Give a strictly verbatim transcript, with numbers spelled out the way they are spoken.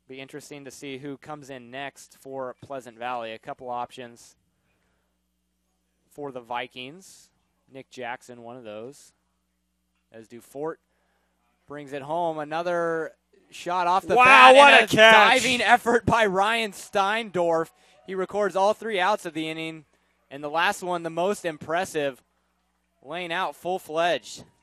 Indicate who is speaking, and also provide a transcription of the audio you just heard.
Speaker 1: Be interesting to see who comes in next for Pleasant Valley. A couple options for the Vikings. Nick Jackson, one of those. As Dufort brings it home. Another shot off the
Speaker 2: wow,
Speaker 1: bat.
Speaker 2: What
Speaker 1: and
Speaker 2: a, a catch.
Speaker 1: Diving effort by Ryan Stiendorf. He records all three outs of the inning. And the last one, the most impressive, laying out full-fledged.